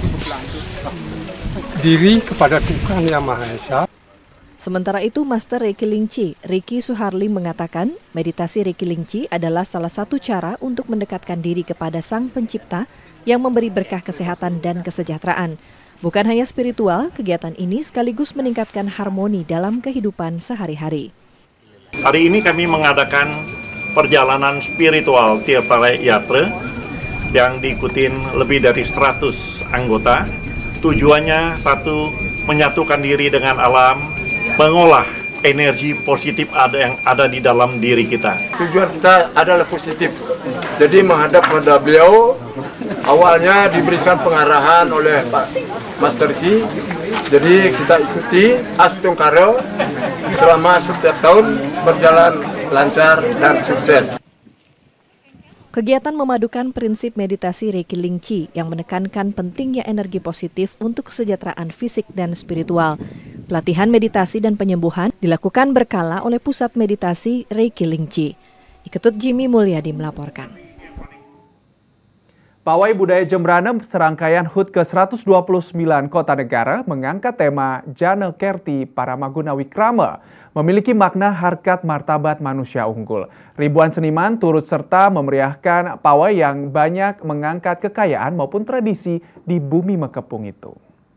diri kepada Tuhan Yang Maha Esa. Sementara itu, Master Reiki Lingchi, Riki Suharlim mengatakan, meditasi Reiki Lingchi adalah salah satu cara untuk mendekatkan diri kepada Sang Pencipta yang memberi berkah kesehatan dan kesejahteraan. Bukan hanya spiritual, kegiatan ini sekaligus meningkatkan harmoni dalam kehidupan sehari-hari. Hari ini kami mengadakan perjalanan spiritual Tirta Yatra yang diikuti lebih dari seratus anggota. Tujuannya satu, menyatukan diri dengan alam, mengolah energi positif ada yang ada di dalam diri kita. Tujuan kita adalah positif. Jadi menghadap pada beliau, awalnya diberikan pengarahan oleh Pak Master Ji. Jadi kita ikuti Astung Karo selama setiap tahun berjalan lancar dan sukses. Kegiatan memadukan prinsip meditasi Reiki Lingchi yang menekankan pentingnya energi positif untuk kesejahteraan fisik dan spiritual. Pelatihan meditasi dan penyembuhan dilakukan berkala oleh Pusat Meditasi Reiki Lingchi. Iketut Jimmy Mulyadi melaporkan. Pawai Budaya Jembrana serangkaian H U T ke seratus dua puluh sembilan Kota Negara mengangkat tema Jana Kerti Paramaguna Wikrama, memiliki makna harkat martabat manusia unggul. Ribuan seniman turut serta memeriahkan pawai yang banyak mengangkat kekayaan maupun tradisi di bumi Mekepung itu.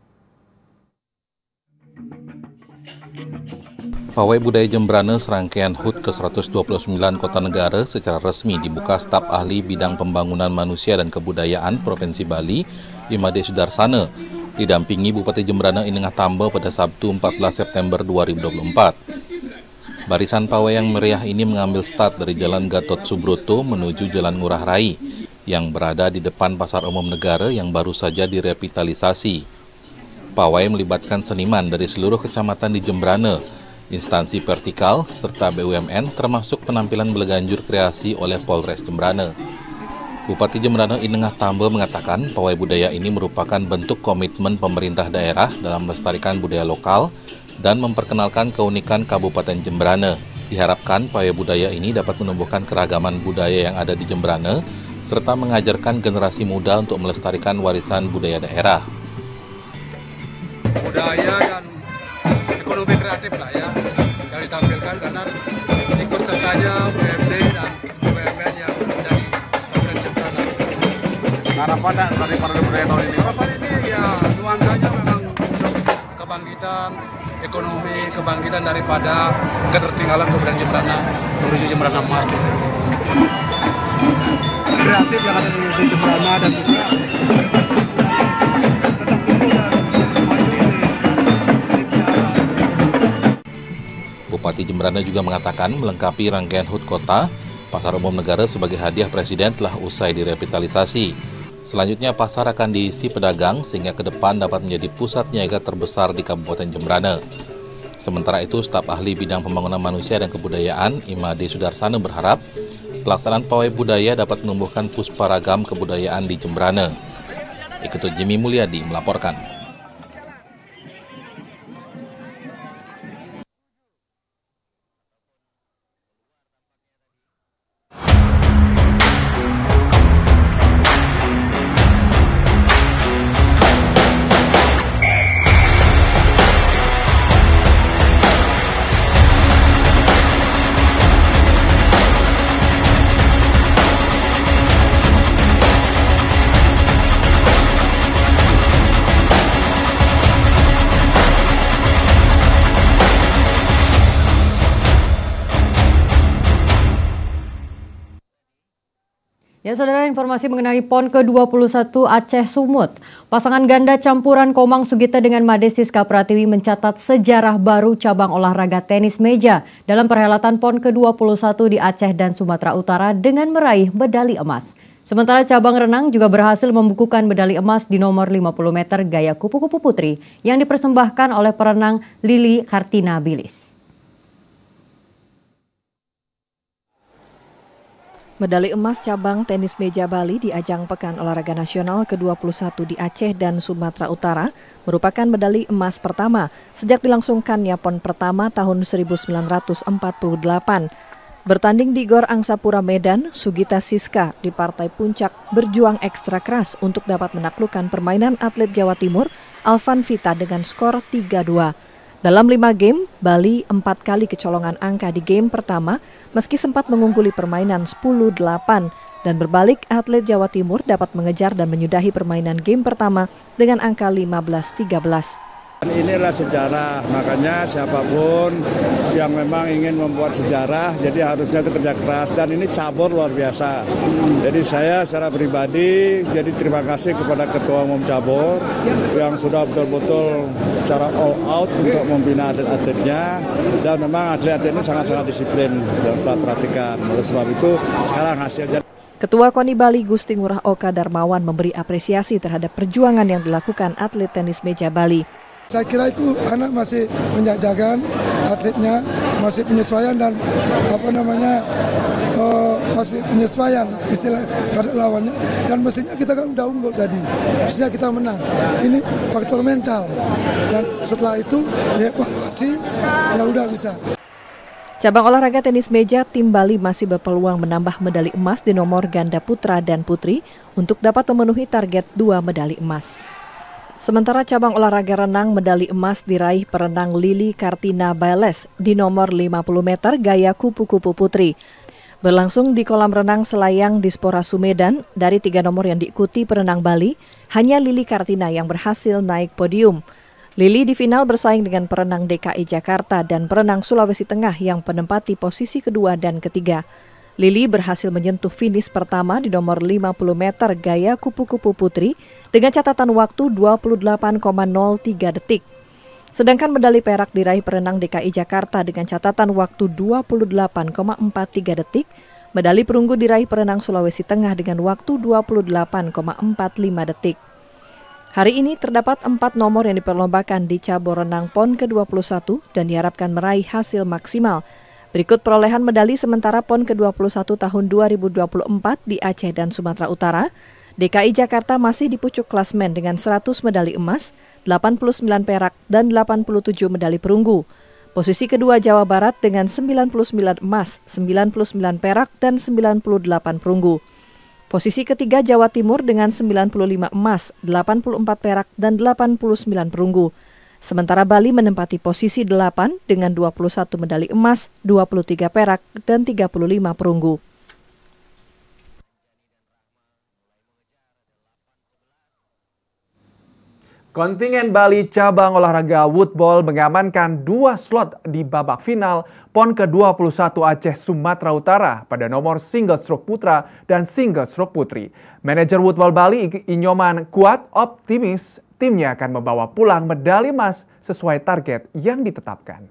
Pawai Budaya Jembrana serangkaian H U T ke seratus dua puluh sembilan Kota Negara secara resmi dibuka staf ahli bidang pembangunan manusia dan kebudayaan Provinsi Bali, Imade Sudarsana, didampingi Bupati Jembrana Inengah Tamba pada Sabtu empat belas September dua ribu dua puluh empat. Barisan pawai yang meriah ini mengambil start dari Jalan Gatot Subroto menuju Jalan Ngurah Rai yang berada di depan Pasar Umum Negara yang baru saja direvitalisasi. Pawai melibatkan seniman dari seluruh kecamatan di Jembrana, instansi vertikal, serta B U M N termasuk penampilan beleganjur kreasi oleh Polres Jembrana. Bupati Jembrana Inengah Tamba mengatakan pawai budaya ini merupakan bentuk komitmen pemerintah daerah dalam melestarikan budaya lokal dan memperkenalkan keunikan Kabupaten Jembrana. Diharapkan pawai budaya ini dapat menumbuhkan keragaman budaya yang ada di Jembrana, serta mengajarkan generasi muda untuk melestarikan warisan budaya daerah. Budaya dan ekonomi kreatif lah ya yang ditampilkan karena ikut sertanya B M D dan B U M N yang menjadi Kabupaten Jembrana. Harapan dari para budaya tahun ini? Harapan ini ya nuansanya memang kebangkitan ekonomi, kebangkitan daripada ketertinggalan Kabupaten Jembrana menuju Jembrana Emas. Kreatif yang ada di Jembrana dan juga Bupati Jembrana juga mengatakan melengkapi rangkaian H U T Kota, Pasar Umum Negara sebagai hadiah Presiden telah usai direvitalisasi. Selanjutnya pasar akan diisi pedagang sehingga ke depan dapat menjadi pusat niaga terbesar di Kabupaten Jembrana. Sementara itu, staf ahli bidang pembangunan manusia dan kebudayaan Imade Sudarsana berharap pelaksanaan pawai budaya dapat menumbuhkan pusparagam kebudayaan di Jembrana. Iketut Jimmy Mulyadi melaporkan. Ya saudara, informasi mengenai PON ke dua puluh satu Aceh Sumut. Pasangan ganda campuran Komang Sugita dengan Made Siska Pratiwi mencatat sejarah baru cabang olahraga tenis meja dalam perhelatan PON ke dua puluh satu di Aceh dan Sumatera Utara dengan meraih medali emas. Sementara cabang renang juga berhasil membukukan medali emas di nomor lima puluh meter gaya kupu-kupu putri yang dipersembahkan oleh perenang Lili Kartina Bilis. Medali emas cabang tenis meja Bali di ajang Pekan Olahraga Nasional ke dua puluh satu di Aceh dan Sumatera Utara merupakan medali emas pertama sejak dilangsungkannya PON pertama tahun seribu sembilan ratus empat puluh delapan. Bertanding di Gor Angsapura Medan, Sugita Siska di partai puncak berjuang ekstra keras untuk dapat menaklukkan permainan atlet Jawa Timur Alvan Vita dengan skor tiga dua. Dalam lima game, Bali empat kali kecolongan angka di game pertama meski sempat mengungguli permainan sepuluh delapan dan berbalik atlet Jawa Timur dapat mengejar dan menyudahi permainan game pertama dengan angka lima belas tiga belas. Inilah sejarah, makanya siapapun yang memang ingin membuat sejarah, jadi harusnya itu kerja keras dan ini cabur luar biasa. Jadi saya secara pribadi, jadi terima kasih kepada Ketua Umum Cabur yang sudah betul-betul secara all out untuk membina atlet-atletnya dan memang atlet-atlet ini sangat-sangat disiplin dan sangat perhatikan. Oleh sebab itu sekarang hasilnya. Ketua KONI Bali Gusti Ngurah Oka Darmawan memberi apresiasi terhadap perjuangan yang dilakukan atlet tenis meja Bali. Saya kira itu anak masih menjajakan atletnya, masih penyesuaian dan apa namanya uh, masih penyesuaian istilah pada lawannya dan mestinya kita kan udah unggul tadi, mestinya kita menang. Ini faktor mental dan setelah itu dievaluasi ya udah bisa. Cabang olahraga tenis meja tim Bali masih berpeluang menambah medali emas di nomor ganda putra dan putri untuk dapat memenuhi target dua medali emas. Sementara cabang olahraga renang medali emas diraih perenang Lili Kartina Biles di nomor lima puluh meter gaya kupu-kupu putri. Berlangsung di kolam renang Selayang Dispora Sumedan, dari tiga nomor yang diikuti perenang Bali, hanya Lili Kartina yang berhasil naik podium. Lili di final bersaing dengan perenang D K I Jakarta dan perenang Sulawesi Tengah yang menempati posisi kedua dan ketiga. Lili berhasil menyentuh finish pertama di nomor lima puluh meter gaya kupu-kupu putri dengan catatan waktu dua puluh delapan koma nol tiga detik. Sedangkan medali perak diraih perenang D K I Jakarta dengan catatan waktu dua puluh delapan koma empat tiga detik. Medali perunggu diraih perenang Sulawesi Tengah dengan waktu dua puluh delapan koma empat lima detik. Hari ini terdapat empat nomor yang diperlombakan di cabur renang PON ke dua puluh satu dan diharapkan meraih hasil maksimal. Berikut perolehan medali sementara PON ke dua puluh satu tahun dua ribu dua puluh empat di Aceh dan Sumatera Utara. D K I Jakarta masih di pucuk klasmen dengan seratus medali emas, delapan puluh sembilan perak, dan delapan puluh tujuh medali perunggu. Posisi kedua Jawa Barat dengan sembilan puluh sembilan emas, sembilan puluh sembilan perak, dan sembilan puluh delapan perunggu. Posisi ketiga Jawa Timur dengan sembilan puluh lima emas, delapan puluh empat perak, dan delapan puluh sembilan perunggu. Sementara Bali menempati posisi delapan dengan dua puluh satu medali emas, dua puluh tiga perak, dan tiga puluh lima perunggu. Kontingen Bali cabang olahraga woodball mengamankan dua slot di babak final PON ke dua puluh satu Aceh Sumatera Utara pada nomor single stroke putra dan single stroke putri. Manajer woodball Bali Inyoman Kuat optimis timnya akan membawa pulang medali emas sesuai target yang ditetapkan.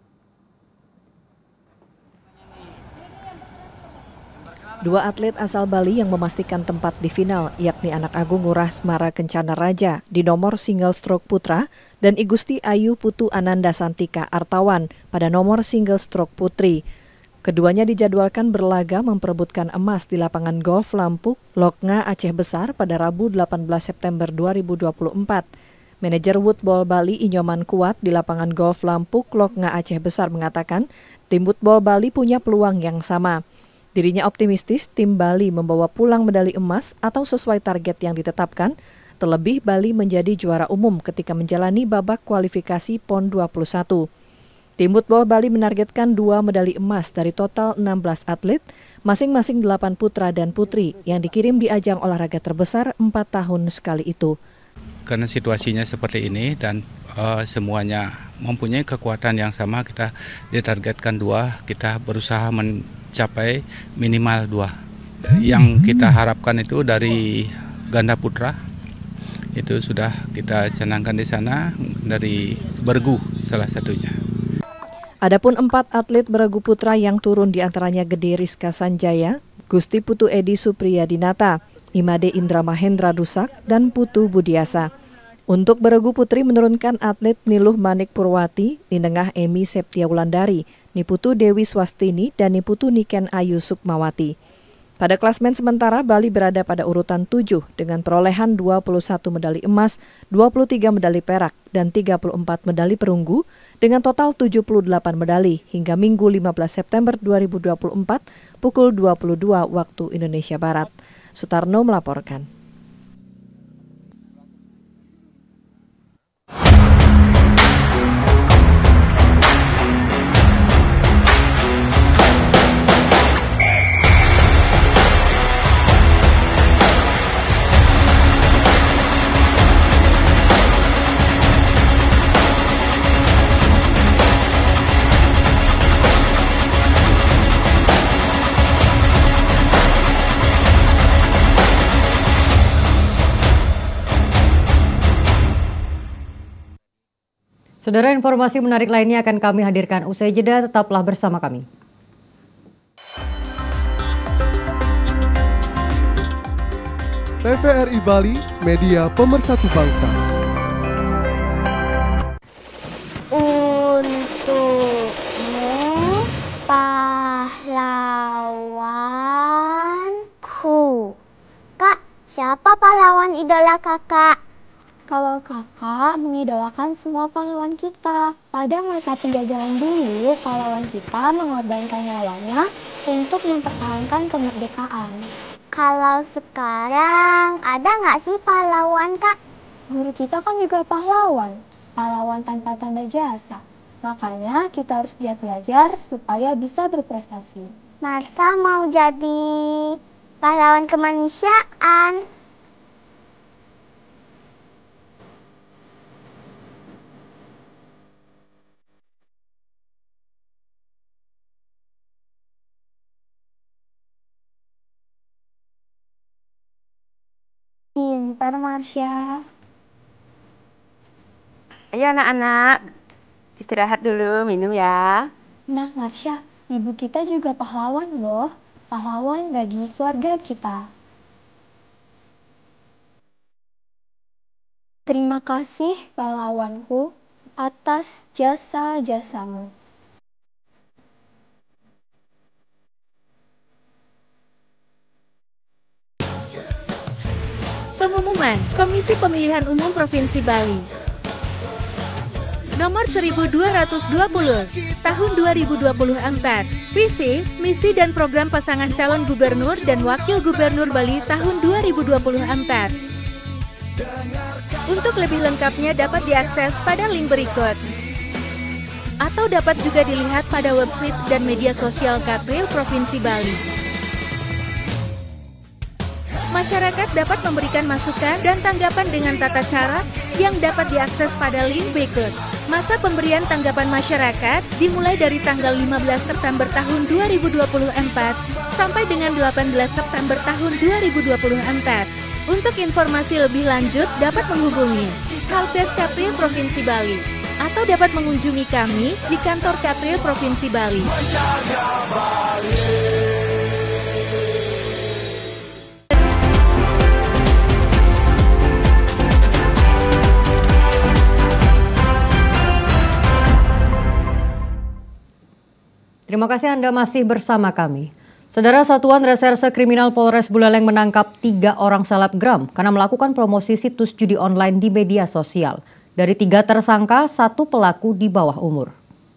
Dua atlet asal Bali yang memastikan tempat di final, yakni anak Agung Ngurah Semara Kencana Raja di nomor single stroke putra dan Igusti Ayu Putu Ananda Santika Artawan pada nomor single stroke putri. Keduanya dijadwalkan berlaga memperebutkan emas di lapangan golf Lampuk, Loknga, Aceh Besar pada Rabu delapan belas September dua ribu dua puluh empat. Manajer woodball Bali Inyoman Kuat di lapangan golf Lampuk, Loknga, Aceh Besar mengatakan tim woodball Bali punya peluang yang sama. Dirinya optimistis tim Bali membawa pulang medali emas atau sesuai target yang ditetapkan, terlebih Bali menjadi juara umum ketika menjalani babak kualifikasi PON dua puluh satu. Tim woodball Bali menargetkan dua medali emas dari total enam belas atlet, masing-masing delapan putra dan putri yang dikirim di ajang olahraga terbesar empat tahun sekali itu. Karena situasinya seperti ini dan uh, semuanya mempunyai kekuatan yang sama, kita ditargetkan dua, kita berusaha mencapai minimal dua. Yang kita harapkan itu dari ganda putra, itu sudah kita canangkan di sana, dari bergu salah satunya. Adapun empat atlet beregu putra yang turun diantaranya Gede Rizka Sanjaya, Gusti Putu Edi Supriyadinata, Imade Indra Mahendra Dusak, dan Putu Budiasa. Untuk beregu putri menurunkan atlet Niluh Manik Purwati, Ninengah Emi Septia Wulandari, Niputu Dewi Swastini, dan Niputu Niken Ayu Sukmawati. Pada klasmen sementara, Bali berada pada urutan tujuh dengan perolehan dua puluh satu medali emas, dua puluh tiga medali perak, dan tiga puluh empat medali perunggu dengan total tujuh puluh delapan medali hingga Minggu lima belas September dua ribu dua puluh empat pukul dua puluh dua waktu Indonesia Barat. Sutarno melaporkan. Saudara, informasi menarik lainnya akan kami hadirkan usai jeda, tetaplah bersama kami. T V R I Bali, media pemersatu bangsa. Untukmu, pahlawanku. Kak, siapa pahlawan idola kakak? Kalau kakak mengidolakan semua pahlawan kita. Pada masa penjajahan dulu, pahlawan kita mengorbankan nyawanya untuk mempertahankan kemerdekaan. Kalau sekarang, ada nggak sih pahlawan, Kak? Guru kita kan juga pahlawan. Pahlawan tanpa tanda jasa. Makanya kita harus giat belajar supaya bisa berprestasi. Marsha mau jadi pahlawan kemanusiaan. Pintar, Marsha. Ayo anak-anak, istirahat dulu, minum ya. Nah, Marsha, ibu kita juga pahlawan loh. Pahlawan bagi keluarga kita. Terima kasih pahlawanku atas jasa-jasamu. Pengumuman Komisi Pemilihan Umum Provinsi Bali Nomor seribu dua ratus dua puluh Tahun dua ribu dua puluh empat. Visi, misi dan program pasangan calon gubernur dan wakil gubernur Bali tahun dua ribu dua puluh empat. Untuk lebih lengkapnya dapat diakses pada link berikut atau dapat juga dilihat pada website dan media sosial Kapil Provinsi Bali. Masyarakat dapat memberikan masukan dan tanggapan dengan tata cara yang dapat diakses pada link berikut. Masa pemberian tanggapan masyarakat dimulai dari tanggal lima belas September tahun dua ribu dua puluh empat sampai dengan delapan belas September tahun dua ribu dua puluh empat. Untuk informasi lebih lanjut dapat menghubungi Helpdesk Kapil Provinsi Bali atau dapat mengunjungi kami di kantor Kapil Provinsi Bali. Terima kasih Anda masih bersama kami. Saudara, Satuan Reserse Kriminal Polres Buleleng menangkap tiga orang selebgram karena melakukan promosi situs judi online di media sosial. Dari tiga tersangka, satu pelaku di bawah umur.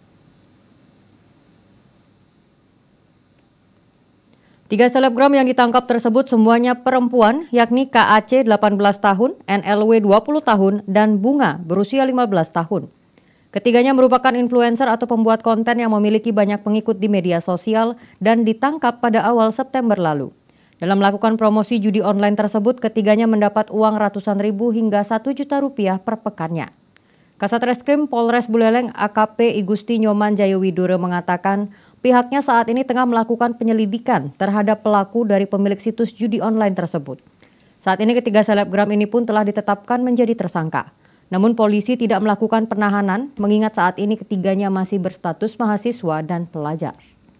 Tiga selebgram yang ditangkap tersebut semuanya perempuan, yakni K A C delapan belas tahun, N L W dua puluh tahun, dan Bunga berusia lima belas tahun. Ketiganya merupakan influencer atau pembuat konten yang memiliki banyak pengikut di media sosial dan ditangkap pada awal September lalu. Dalam melakukan promosi judi online tersebut, ketiganya mendapat uang ratusan ribu hingga satu juta rupiah per pekannya. Kasat Reskrim Polres Buleleng A K P Igusti Nyoman Jayowidoro mengatakan pihaknya saat ini tengah melakukan penyelidikan terhadap pelaku dari pemilik situs judi online tersebut. Saat ini ketiga selebgram ini pun telah ditetapkan menjadi tersangka. Namun polisi tidak melakukan penahanan mengingat saat ini ketiganya masih berstatus mahasiswa dan pelajar.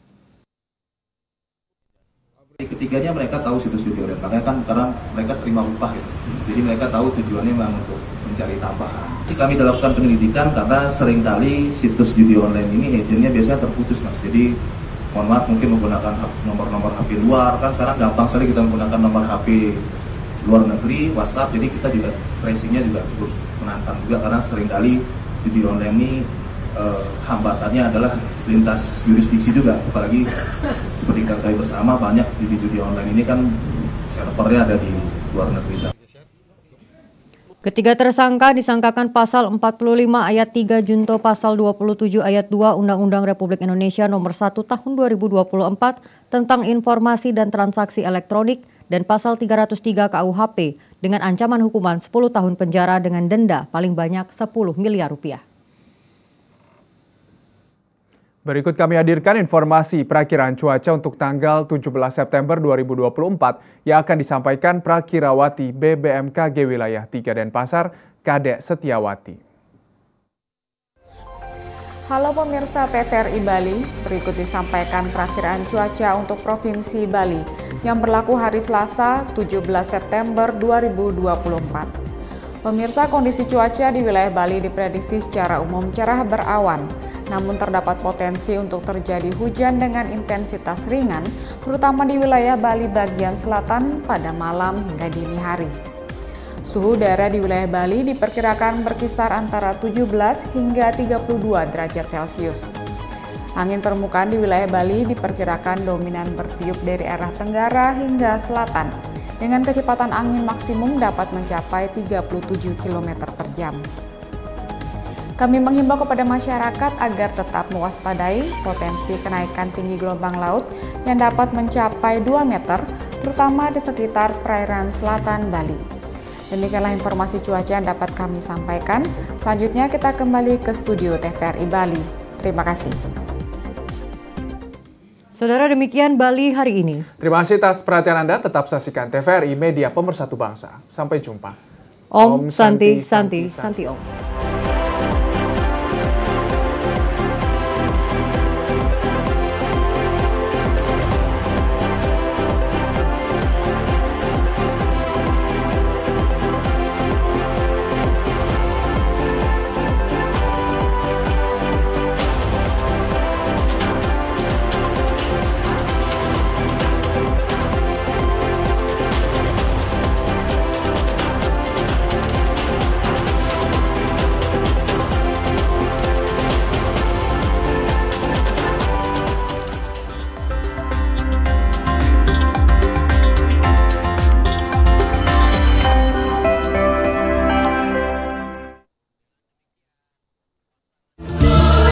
Ketiganya mereka tahu situs judi online, makanya kan karena mereka terima upah gitu. Jadi mereka tahu tujuannya memang untuk mencari tambahan. Kami lakukan penyelidikan karena seringkali situs judi online ini agennya biasanya terputus mas. Jadi mohon maaf mungkin menggunakan nomor-nomor H P luar, kan sekarang gampang sekali kita menggunakan nomor H P luar negeri, WhatsApp, jadi kita juga tracingnya juga cukup menantang juga karena seringkali judi online ini eh, hambatannya adalah lintas jurisdiksi juga, apalagi seperti kita ketahui bersama banyak judi-judi online ini kan servernya ada di luar negeri. Ketiga tersangka disangkakan pasal empat puluh lima ayat tiga junto pasal dua puluh tujuh ayat dua Undang-Undang Republik Indonesia nomor satu tahun dua ribu dua puluh empat tentang informasi dan transaksi elektronik dan pasal tiga ratus tiga K U H P dengan ancaman hukuman sepuluh tahun penjara dengan denda paling banyak sepuluh miliar rupiah. Berikut kami hadirkan informasi perakiraan cuaca untuk tanggal tujuh belas September dua ribu dua puluh empat yang akan disampaikan Prakirawati B B M K G Wilayah tiga Denpasar, Kadek Setiawati. Halo pemirsa T V R I Bali, berikut disampaikan perakiraan cuaca untuk Provinsi Bali yang berlaku hari Selasa tujuh belas September dua ribu dua puluh empat. Pemirsa, kondisi cuaca di wilayah Bali diprediksi secara umum cerah berawan, namun terdapat potensi untuk terjadi hujan dengan intensitas ringan, terutama di wilayah Bali bagian selatan pada malam hingga dini hari. Suhu udara di wilayah Bali diperkirakan berkisar antara tujuh belas hingga tiga puluh dua derajat Celcius. Angin permukaan di wilayah Bali diperkirakan dominan bertiup dari arah tenggara hingga selatan, dengan kecepatan angin maksimum dapat mencapai tiga puluh tujuh kilometer per jam. Kami menghimbau kepada masyarakat agar tetap mewaspadai potensi kenaikan tinggi gelombang laut yang dapat mencapai dua meter, terutama di sekitar perairan selatan Bali. Demikianlah informasi cuaca yang dapat kami sampaikan. Selanjutnya kita kembali ke studio T V R I Bali. Terima kasih. Saudara, demikian Bali hari ini. Terima kasih atas perhatian Anda. Tetap saksikan T V R I Media Pemersatu Bangsa. Sampai jumpa. Om, Om Santi, Santi, Santi, Santi Om.